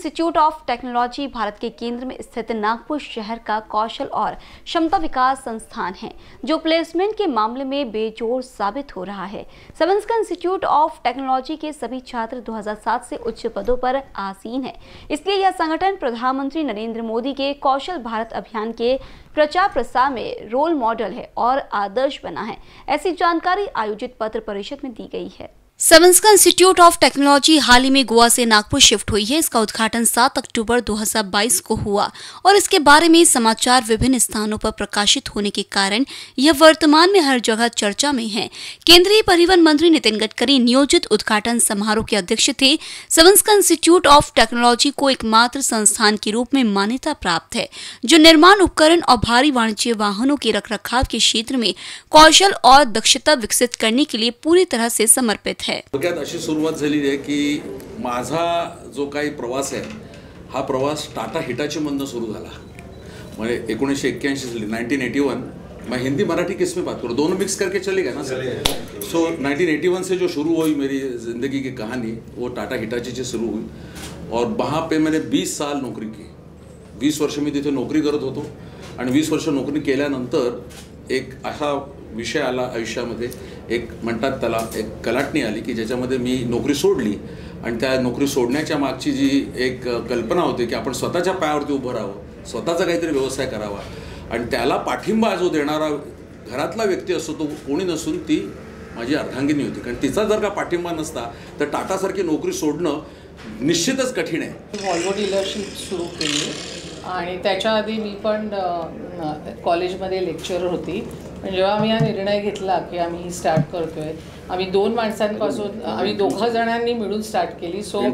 Institute of technology Bharat के केंद्र में स्थित नागपुर शहर का कौशल और क्षमता विकास संस्थान है, जो प्लेसमेंट के मामले में बेजोड़ साबित हो रहा है। सबंसका इंस्टीट्यूट ऑफ टेक्नोलॉजी के सभी छात्र 2007 से उच्च पदों पर आसीन है। इसलिए यह संगठन प्रधानमंत्री नरेंद्र मोदी के कौशल भारत अभियान के प्रचार प्रसार में रोल मॉडल है और आदर्श बना है। ऐसी जानकारी आयोजित पत्र परिषद में दी गई है। सबंसका इंस्टीट्यूट ऑफ टेक्नोलॉजी हाल ही में गोवा से नागपुर शिफ्ट हुई है। इसका उद्घाटन 7 अक्टूबर 2022 को हुआ और इसके बारे में समाचार विभिन्न स्थानों पर प्रकाशित होने के कारण यह वर्तमान में हर जगह चर्चा में है। केंद्रीय परिवहन मंत्री नितिन गडकरी नियोजित उद्घाटन समारोह के अध्यक्ष थे। सबंसका इंस्टीट्यूट ऑफ टेक्नोलॉजी को एकमात्र संस्थान के रूप में मान्यता प्राप्त है, जो निर्माण उपकरण और भारी वाणिज्य वाहनों के रखरखाव के क्षेत्र में कौशल और दक्षता विकसित करने के लिए पूरी तरह से समर्पित है। थोडक्यात अशी सुरुवात झालेली आहे की माझा जो काही प्रवास आहे हा प्रवास टाटा हिटाची मधनं सुरू झाला। म्हणजे 1981 से 1981 मैं हिंदी मराठी किस में बात करूँ, दोनों मिक्स करके चलेगा ना सर। सो 1981 से जो शुरू हुई मेरी ज़िंदगी की कहानी वो टाटा हिटाची से शुरू हुई और वहाँ पे मैंने 20 साल नोकरी की। 20 वर्ष मी तिथे नोकरी करत होतो आणि 20 वर्ष नोकरी केल्यानंतर एक असा विषय आला आयुष्यामध्ये, एक म्हणतात त्याला एक कलाटणी आली की ज्याच्यामध्ये मी नोकरी सोडली आणि त्या नोकरी सोडण्याच्या मागची जी एक कल्पना होती की आपण स्वतःच्या पायावरती उभं राहावं, स्वतःचा काहीतरी व्यवसाय करावा आणि त्याला पाठिंबा जो देणारा घरातला व्यक्ती असतो तो कोणी नसून ती माझी अर्धांगिनी होती। कारण तिचा जर का पाठिंबा नसता तर टाटासारखी नोकरी सोडणं निश्चितच कठीण आहे। व्हॉल्वो डीलरशिप सुरू केली आणि त्याच्या आधी मी पण कॉलेजमध्ये लेक्चरर होती। जेव्हा आम्ही हा निर्णय घेतला की आम्ही स्टार्ट करतोय, आम्ही 2 माणसांपासून आम्ही दोघं जणांनी मिळून स्टार्ट केली। सो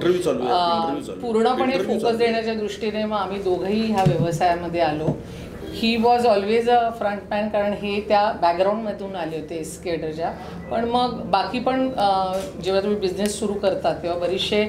पूर्णपणे फोकस देण्याच्या दृष्टीने मग आम्ही दोघंही ह्या व्यवसायामध्ये आलो। ही वॉज ऑलवेज अ फ्रंटमॅन, कारण हे त्या बॅकग्राऊंडमधून आले होते स्केटरच्या। पण मग बाकी पण जेव्हा तुम्ही बिझनेस सुरू करतात तेव्हा बरेचसे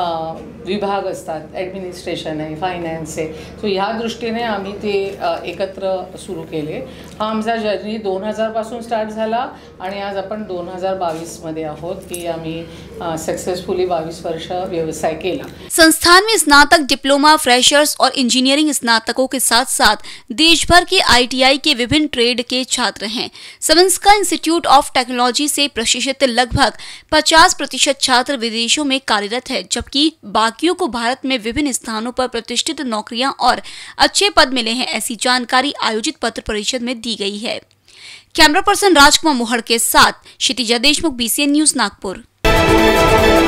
विभाग असतात, ॲडमिनिस्ट्रेशन आहे, फायनान्स आहे। सो ह्या दृष्टीने आम्ही ते एकत्र सुरू केले। हा आमचा जर्नी 2000 पासून स्टार्ट झाला आणि आज आपण 2022 मध्ये आहोत की आम्ही सक्सेसफुली 22 वर्ष व्यवसाय केला। संस्थान में स्नातक, डिप्लोमा, फ्रेशर्स और इंजीनियरिंग स्नातकों के साथ साथ देश भर के ITI के विभिन्न ट्रेड के छात्र हैं। सबंसका इंस्टीट्यूट ऑफ टेक्नोलॉजी से प्रशिक्षित लगभग 50% छात्र विदेशों में कार्यरत है, जबकि बाकियों को भारत में विभिन्न स्थानों पर प्रतिष्ठित नौकरियां और अच्छे पद मिले हैं। ऐसी जानकारी आयोजित पत्र परिषद में दी गई है। कैमरा पर्सन राजकुमार मोहड़ के साथ क्षितिजा देशमुख, BCN न्यूज, नागपुर।